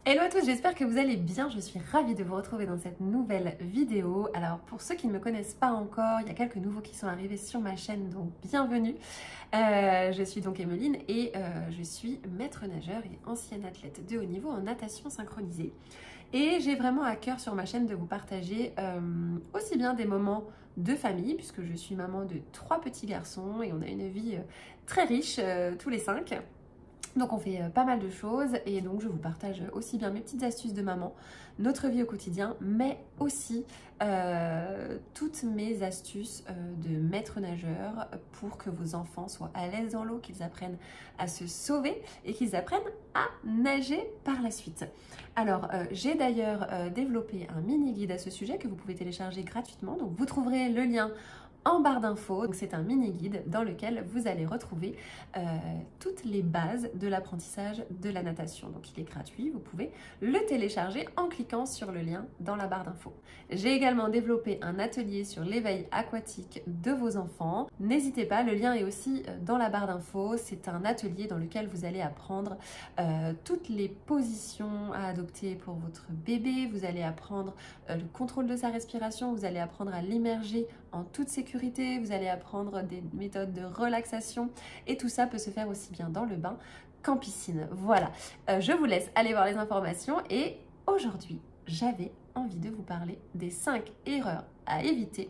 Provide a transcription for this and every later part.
Hello à tous, j'espère que vous allez bien. Je suis ravie de vous retrouver dans cette nouvelle vidéo. Alors pour ceux qui ne me connaissent pas encore, il y a quelques nouveaux qui sont arrivés sur ma chaîne, donc bienvenue. Je suis donc Emeline et je suis maître nageur et ancienne athlète de haut niveau en natation synchronisée. Et j'ai vraiment à cœur sur ma chaîne de vous partager aussi bien des moments de famille, puisque je suis maman de 3 petits garçons et on a une vie très riche tous les 5. Donc on fait pas mal de choses et donc je vous partage aussi bien mes petites astuces de maman, notre vie au quotidien, mais aussi toutes mes astuces de maître nageur pour que vos enfants soient à l'aise dans l'eau, qu'ils apprennent à se sauver et qu'ils apprennent à nager par la suite. Alors j'ai d'ailleurs développé un mini guide à ce sujet que vous pouvez télécharger gratuitement, donc vous trouverez le lien en barre d'infos. C'est un mini guide dans lequel vous allez retrouver toutes les bases de l'apprentissage de la natation. Donc il est gratuit, vous pouvez le télécharger en cliquant sur le lien dans la barre d'infos. J'ai également développé un atelier sur l'éveil aquatique de vos enfants. N'hésitez pas, le lien est aussi dans la barre d'infos. C'est un atelier dans lequel vous allez apprendre toutes les positions à adopter pour votre bébé. Vous allez apprendre le contrôle de sa respiration, vous allez apprendre à l'immerger en toute sécurité, vous allez apprendre des méthodes de relaxation et tout ça peut se faire aussi bien dans le bain qu'en piscine. Voilà, je vous laisse aller voir les informations et aujourd'hui, j'avais envie de vous parler des 5 erreurs à éviter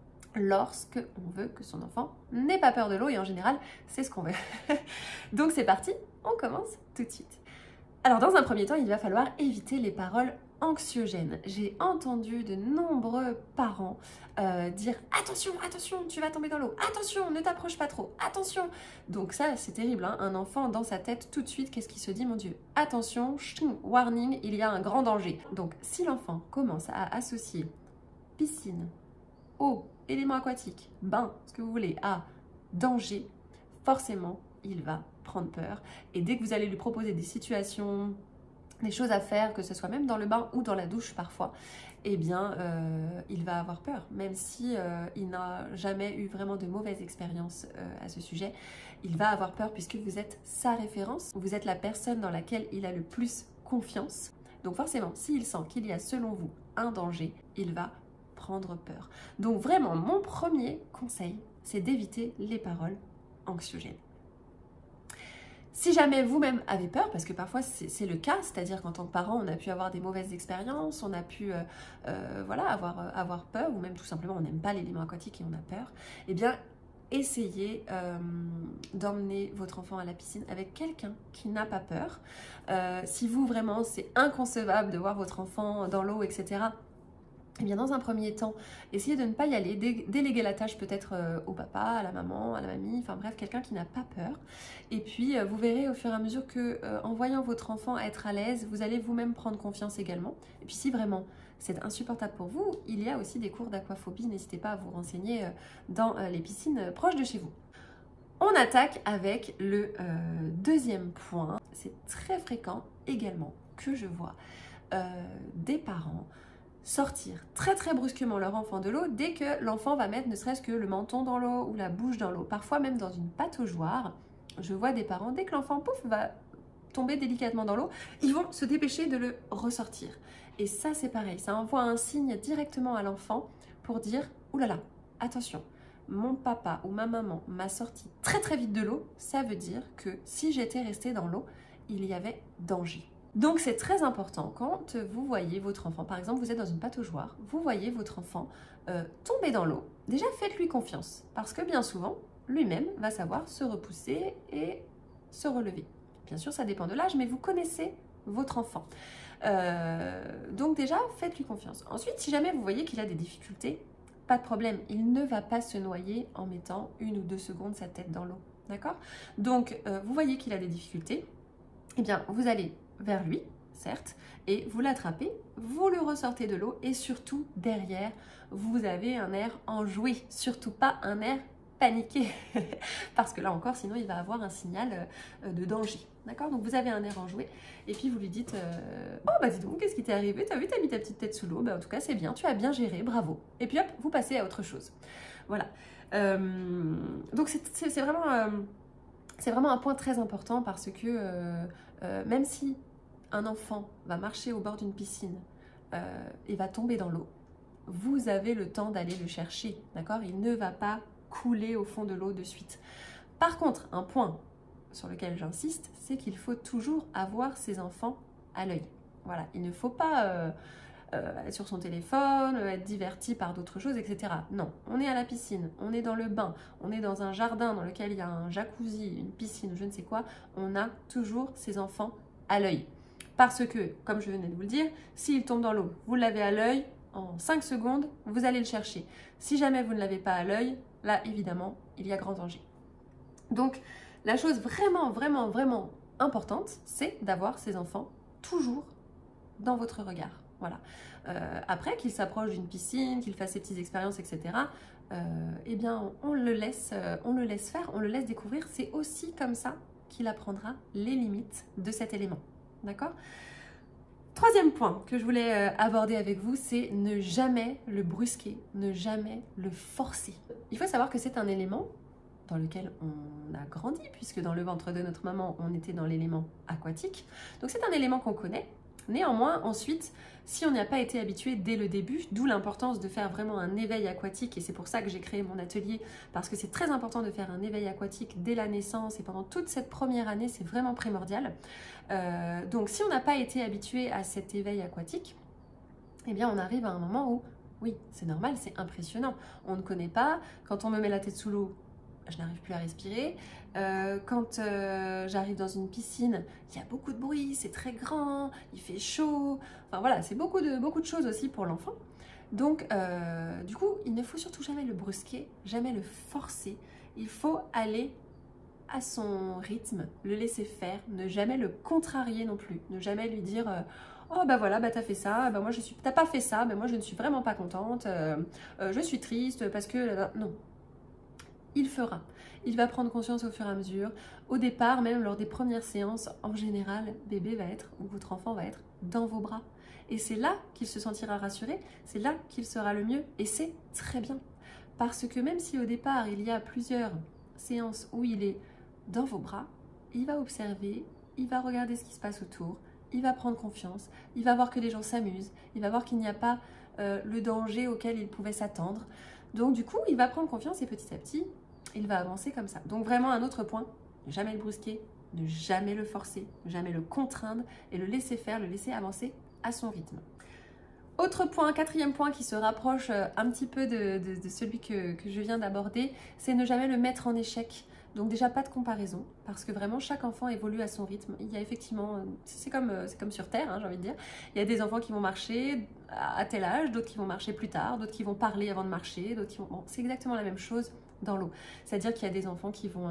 lorsque on veut que son enfant n'ait pas peur de l'eau et en général, c'est ce qu'on veut. Donc c'est parti, on commence tout de suite. Alors dans un premier temps, il va falloir éviter les paroles anxiogènes. J'ai entendu de nombreux parents dire « Attention, attention, tu vas tomber dans l'eau. Attention, ne t'approche pas trop. Attention !» Donc ça, c'est terrible. Hein. Un enfant, dans sa tête, tout de suite, qu'est-ce qu'il se dit? Mon Dieu, attention, warning, il y a un grand danger. Donc si l'enfant commence à associer piscine, eau, éléments aquatiques, bain, ce que vous voulez, à danger, forcément, il va prendre peur. Et dès que vous allez lui proposer des situations, des choses à faire, que ce soit même dans le bain ou dans la douche parfois, eh bien, il va avoir peur. Même si il n'a jamais eu vraiment de mauvaises expériences à ce sujet, il va avoir peur puisque vous êtes sa référence. Vous êtes la personne dans laquelle il a le plus confiance. Donc forcément, s'il sent qu'il y a selon vous un danger, il va prendre peur. Donc vraiment, mon premier conseil, c'est d'éviter les paroles anxiogènes. Si jamais vous-même avez peur, parce que parfois c'est le cas, c'est-à-dire qu'en tant que parent, on a pu avoir des mauvaises expériences, on a pu voilà, avoir peur, ou même tout simplement on n'aime pas l'élément aquatique et on a peur, eh bien essayez d'emmener votre enfant à la piscine avec quelqu'un qui n'a pas peur. Si vous vraiment c'est inconcevable de voir votre enfant dans l'eau, etc., eh bien dans un premier temps, essayez de ne pas y aller, déléguer la tâche peut-être au papa, à la maman, à la mamie, enfin bref, quelqu'un qui n'a pas peur. Et puis vous verrez au fur et à mesure que en voyant votre enfant être à l'aise, vous allez vous-même prendre confiance également. Et puis si vraiment c'est insupportable pour vous, il y a aussi des cours d'aquaphobie, n'hésitez pas à vous renseigner dans les piscines proches de chez vous. On attaque avec le deuxième point. C'est très fréquent également que je vois des parents sortir très brusquement leur enfant de l'eau dès que l'enfant va mettre ne serait-ce que le menton dans l'eau ou la bouche dans l'eau. Parfois même dans une pataugeoire, je vois des parents, dès que l'enfant pouf va tomber délicatement dans l'eau, ils vont se dépêcher de le ressortir. Et ça c'est pareil, ça envoie un signe directement à l'enfant pour dire « Ouh là là, attention, mon papa ou ma maman m'a sorti très vite de l'eau, ça veut dire que si j'étais restée dans l'eau, il y avait danger. » Donc c'est très important quand vous voyez votre enfant, par exemple vous êtes dans une pataugeoire, vous voyez votre enfant tomber dans l'eau, déjà faites-lui confiance parce que bien souvent lui-même va savoir se repousser et se relever. Bien sûr ça dépend de l'âge mais vous connaissez votre enfant. Donc déjà faites-lui confiance. Ensuite si jamais vous voyez qu'il a des difficultés, pas de problème, il ne va pas se noyer en mettant 1 ou 2 secondes sa tête dans l'eau. D'accord? Donc vous voyez qu'il a des difficultés, eh bien vous allez vers lui, certes, et vous l'attrapez, vous le ressortez de l'eau et surtout derrière, vous avez un air enjoué, surtout pas un air paniqué, parce que là encore, sinon il va avoir un signal de danger, d'accord? Donc vous avez un air enjoué et puis vous lui dites « Oh bah dis donc, qu'est-ce qui t'est arrivé? T'as vu, t'as mis ta petite tête sous l'eau, bah en tout cas c'est bien, tu as bien géré, bravo. » Et puis hop, vous passez à autre chose. Voilà. Donc c'est vraiment un point très important parce que même si un enfant va marcher au bord d'une piscine et va tomber dans l'eau, vous avez le temps d'aller le chercher, d'accord? Il ne va pas couler au fond de l'eau de suite. Par contre, un point sur lequel j'insiste, c'est qu'il faut toujours avoir ses enfants à l'œil. Voilà, il ne faut pas être sur son téléphone, être diverti par d'autres choses, etc. Non, on est à la piscine, on est dans le bain, on est dans un jardin dans lequel il y a un jacuzzi, une piscine, je ne sais quoi, on a toujours ses enfants à l'œil. Parce que, comme je venais de vous le dire, s'il tombe dans l'eau, vous l'avez à l'œil, en 5 secondes, vous allez le chercher. Si jamais vous ne l'avez pas à l'œil, là, évidemment, il y a grand danger. Donc, la chose vraiment, vraiment, vraiment importante, c'est d'avoir ses enfants toujours dans votre regard. Voilà. Après, qu'il s'approche d'une piscine, qu'il fasse ses petites expériences, etc., eh bien, on le laisse faire, on le laisse découvrir. C'est aussi comme ça qu'il apprendra les limites de cet élément. D'accord ? Troisième point que je voulais aborder avec vous, c'est ne jamais le brusquer, ne jamais le forcer. Il faut savoir que c'est un élément dans lequel on a grandi, puisque dans le ventre de notre maman, on était dans l'élément aquatique. Donc c'est un élément qu'on connaît. Néanmoins, ensuite, si on n'y a pas été habitué dès le début, d'où l'importance de faire vraiment un éveil aquatique, et c'est pour ça que j'ai créé mon atelier, parce que c'est très important de faire un éveil aquatique dès la naissance, et pendant toute cette première année, c'est vraiment primordial. Donc si on n'a pas été habitué à cet éveil aquatique, eh bien on arrive à un moment où, oui, c'est normal, c'est impressionnant. On ne connaît pas, quand on me met la tête sous l'eau, je n'arrive plus à respirer. Quand j'arrive dans une piscine, il y a beaucoup de bruit, c'est très grand, il fait chaud. Enfin voilà, c'est beaucoup de choses aussi pour l'enfant. Donc, du coup, il ne faut surtout jamais le brusquer, jamais le forcer. Il faut aller à son rythme, le laisser faire, ne jamais le contrarier non plus. Ne jamais lui dire oh bah voilà, bah t'as fait ça, bah moi t'as pas fait ça, bah moi je ne suis vraiment pas contente, je suis triste parce que... Non. Il fera. Il va prendre conscience au fur et à mesure. Au départ, même lors des premières séances, en général, bébé va être, ou votre enfant va être, dans vos bras. Et c'est là qu'il se sentira rassuré, c'est là qu'il sera le mieux, et c'est très bien. Parce que même si au départ, il y a plusieurs séances où il est dans vos bras, il va observer, il va regarder ce qui se passe autour, il va prendre confiance, il va voir que les gens s'amusent, il va voir qu'il n'y a pas le danger auquel il pouvait s'attendre. Donc du coup, il va prendre confiance et petit à petit, il va avancer comme ça. Donc vraiment un autre point, ne jamais le brusquer, ne jamais le forcer, ne jamais le contraindre et le laisser faire, le laisser avancer à son rythme. Autre point, quatrième point qui se rapproche un petit peu de celui que je viens d'aborder, c'est ne jamais le mettre en échec. Donc déjà pas de comparaison, parce que vraiment chaque enfant évolue à son rythme. Il y a effectivement, c'est comme sur Terre, hein, j'ai envie de dire, il y a des enfants qui vont marcher à tel âge, d'autres qui vont marcher plus tard, d'autres qui vont parler avant de marcher, d'autres qui vont... Bon, c'est exactement la même chose dans l'eau. C'est-à-dire qu'il y a des enfants qui vont...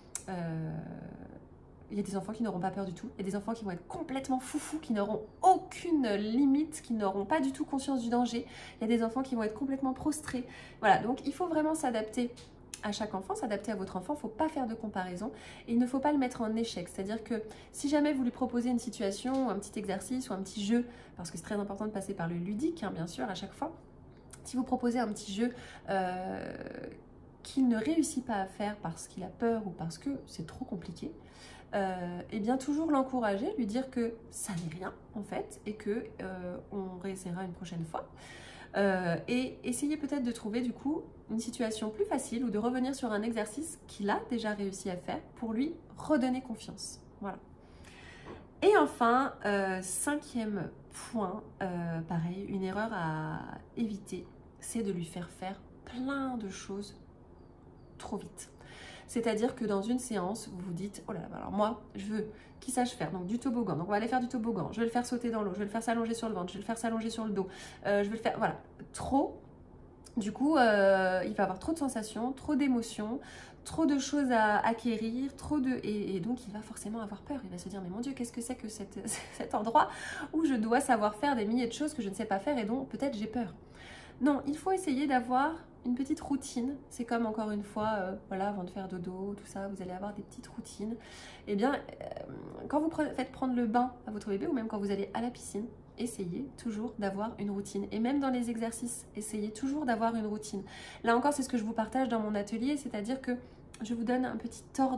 il y a des enfants qui n'auront pas peur du tout. Il y a des enfants qui vont être complètement foufous, qui n'auront aucune limite, qui n'auront pas du tout conscience du danger. Il y a des enfants qui vont être complètement prostrés. Voilà, donc il faut vraiment s'adapter à chaque enfant, s'adapter à votre enfant. Il ne faut pas faire de comparaison et il ne faut pas le mettre en échec. C'est-à-dire que si jamais vous lui proposez une situation, un petit exercice ou un petit jeu, parce que c'est très important de passer par le ludique, hein, bien sûr, à chaque fois, si vous proposez un petit jeu qu'il ne réussit pas à faire parce qu'il a peur ou parce que c'est trop compliqué, et bien toujours l'encourager, lui dire que ça n'est rien en fait et que on réessayera une prochaine fois et essayer peut-être de trouver du coup une situation plus facile ou de revenir sur un exercice qu'il a déjà réussi à faire pour lui redonner confiance. Voilà. Et enfin, cinquième point, pareil, une erreur à éviter, c'est de lui faire faire plein de choses trop vite. C'est-à-dire que dans une séance, vous vous dites, oh là là, alors moi, je veux qu'il sache faire donc du toboggan. Donc on va aller faire du toboggan, je vais le faire sauter dans l'eau, je vais le faire s'allonger sur le ventre, je vais le faire s'allonger sur le dos, je vais le faire, voilà, trop. Du coup, il va avoir trop de sensations, trop d'émotions, trop de choses à acquérir, et donc il va forcément avoir peur. Il va se dire, mais mon Dieu, qu'est-ce que c'est que cet endroit où je dois savoir faire des milliers de choses que je ne sais pas faire et dont peut-être j'ai peur. Non, il faut essayer d'avoir une petite routine. C'est comme encore une fois, voilà, avant de faire dodo, tout ça, vous allez avoir des petites routines. Eh bien, quand vous faites prendre le bain à votre bébé ou même quand vous allez à la piscine, essayez toujours d'avoir une routine. Et même dans les exercices, essayez toujours d'avoir une routine. Là encore, c'est ce que je vous partage dans mon atelier, c'est-à-dire que je vous donne un petit ordre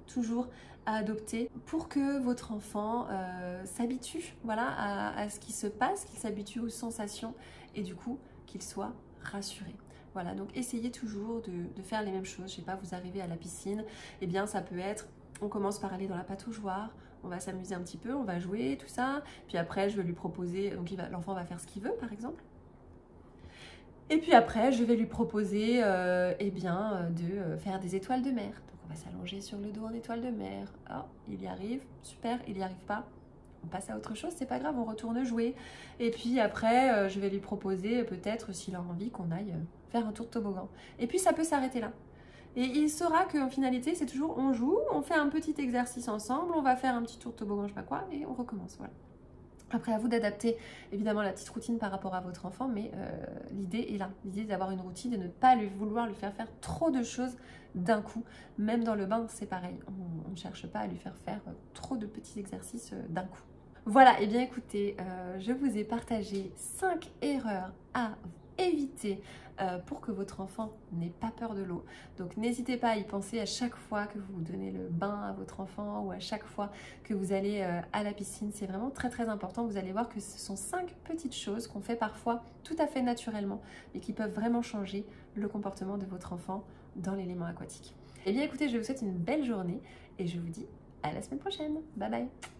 toujours à adopter pour que votre enfant s'habitue, voilà, à ce qui se passe, qu'il s'habitue aux sensations et du coup qu'il soit rassuré. Voilà, donc essayez toujours de faire les mêmes choses. Je sais pas, vous arrivez à la piscine, eh bien ça peut être, on commence par aller dans la pataugeoire, on va s'amuser un petit peu, on va jouer, tout ça. Puis après, je vais lui proposer, donc l'enfant va faire ce qu'il veut, par exemple. Et puis après, je vais lui proposer eh bien, de faire des étoiles de mer. Donc on va s'allonger sur le dos en étoile de mer. Oh, il y arrive, super, il n'y arrive pas. On passe à autre chose, c'est pas grave, on retourne jouer. Et puis après, je vais lui proposer peut-être, s'il a envie, qu'on aille faire un tour de toboggan. Et puis ça peut s'arrêter là. Et il saura qu'en finalité, c'est toujours on joue, on fait un petit exercice ensemble, on va faire un petit tour de toboggan, je sais pas quoi, et on recommence, voilà. Après, à vous d'adapter évidemment la petite routine par rapport à votre enfant, mais l'idée est là. L'idée est d'avoir une routine et de ne pas vouloir lui faire trop de choses d'un coup. Même dans le bain, c'est pareil. On ne cherche pas à lui faire trop de petits exercices d'un coup. Voilà, et bien écoutez, je vous ai partagé 5 erreurs à éviter pour que votre enfant n'ait pas peur de l'eau. Donc n'hésitez pas à y penser à chaque fois que vous donnez le bain à votre enfant ou à chaque fois que vous allez à la piscine. C'est vraiment très très important. Vous allez voir que ce sont 5 petites choses qu'on fait parfois tout à fait naturellement mais qui peuvent vraiment changer le comportement de votre enfant dans l'élément aquatique. Et bien écoutez, je vous souhaite une belle journée et je vous dis à la semaine prochaine. Bye bye.